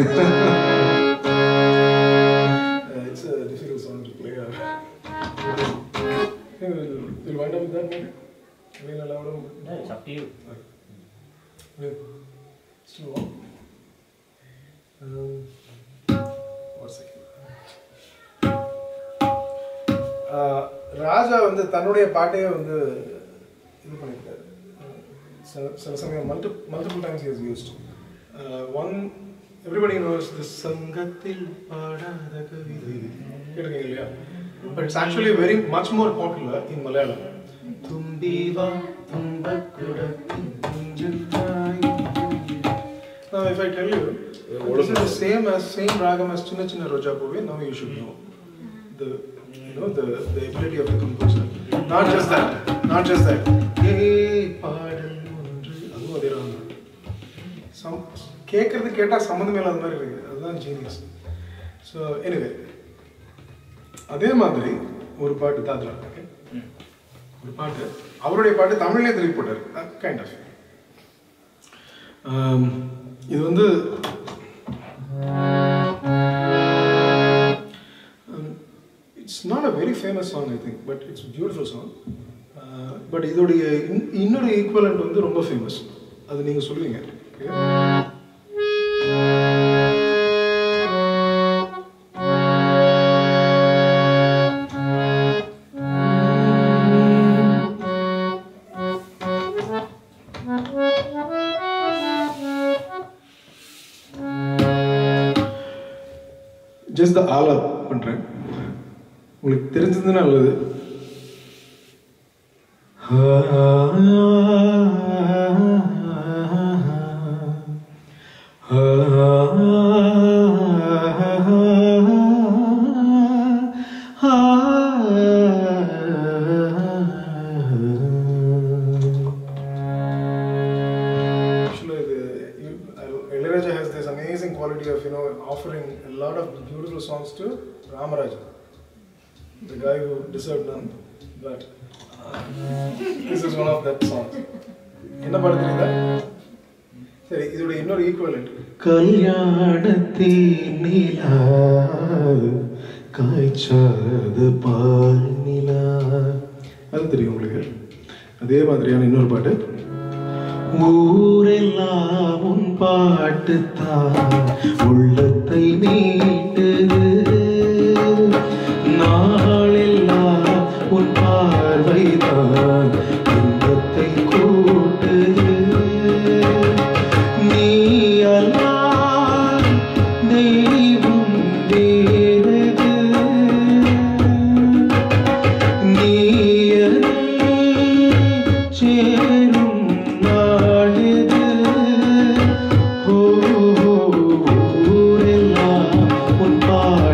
It's a difficult song to play. We'll wind up with that, maybe? We'll allow them. No, it's up to you. It's too long. 1 second. ராஜா வந்து தன்னுடைய பாட்டையே வந்து இது பண்ணியிருக்காரு. சில சமயம் multiple times he has used. One, everybody knows the சங்கத்தில் பாடாத கவிதை கேட்டிருக்கீங்க இல்லையா? But it's actually very much more popular in Malayalam. தும்பிவா தும்பக்குடத்தின் நெஞ்சில் தாய். Now if I tell you this is the same ragam as Chinna Chinna Roja Pove, now you should know the ability of the composer. Not just that. பாடல் ஒன்று அதுவும் அதே ராகம். கேட்கறது கேட்டால் சம்மந்தமே இல்லாத மாதிரி இருக்குது. அதுதான் ஜீனியஸ். ஸோ எனிவே அதே மாதிரி ஒரு பாட்டு தாத்ரா, ஓகே, ஒரு பாட்டு அவருடைய பாட்டு தமிழ்லேயே திருப்பி போட்டார். கைண்ட் ஆஃப் இது வந்து it's not a very famous song, I think, but it's a beautiful song. But இதோடைய இன்னொரு ஈக்குவலண்ட் வந்து ரொம்ப ஃபேமஸ். அது நீங்கள் சொல்லுவீங்க. ஜஸ்ட் த ஆலா பண்ணுறேன், உங்களுக்கு தெரிஞ்சதுன்னா நல்லது. Ilayaraja has this amazing quality of, offering a lot of beautiful songs to Ramaraja, the guy who deserved none, but this is one of that songs. என்ன பாட்டு தெரியுதா? சரி, இதோட இன்னொரு ஈக்குவலண்ட். கல்யாணத்தின் நிலா காய்ச்சாத பால் நிலா, அது தெரியும் உங்களுக்கு. அதே மாதிரியான இன்னொரு பாட்டு. ஊரெல்லாம் உன் பாட்டு தான் உள்ளத்தை மீட்டது, நாளெல்லாம் உன் பார்வைதான் இன்பத்தை கூட்டுது, நீ அல்லால் தெய்வம் வேறது, நீ சேரும் நாளிது, ஊரெல்லாம் உன் பாட்டு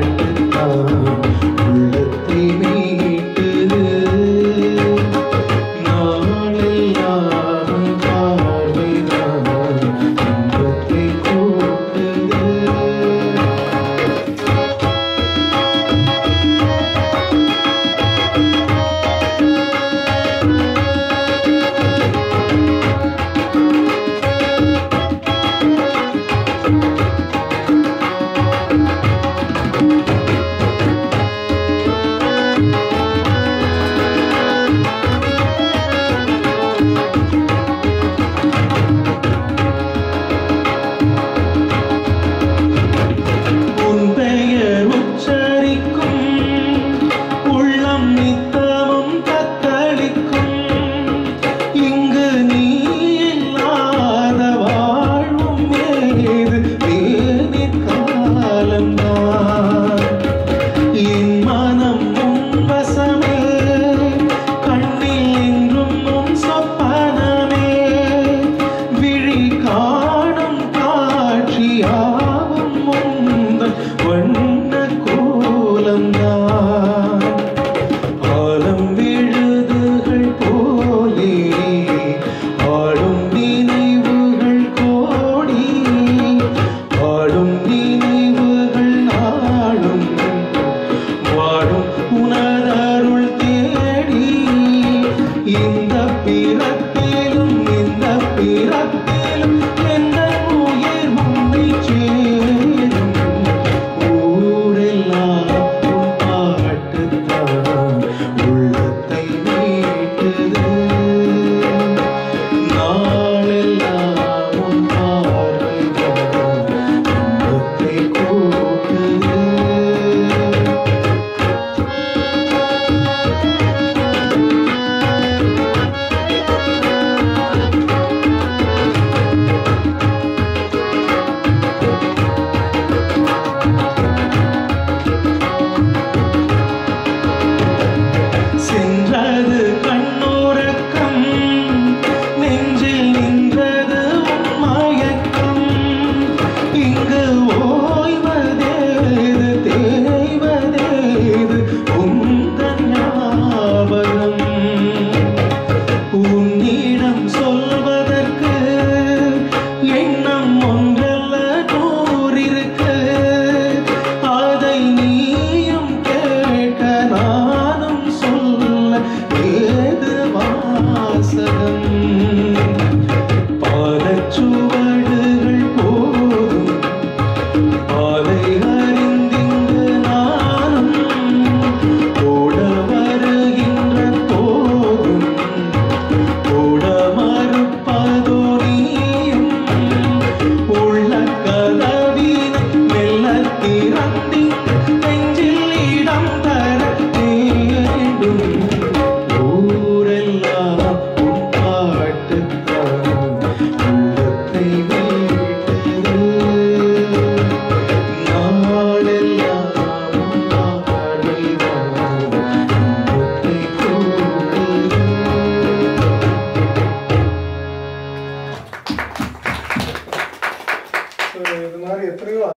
மாதிரி எத்தனையோ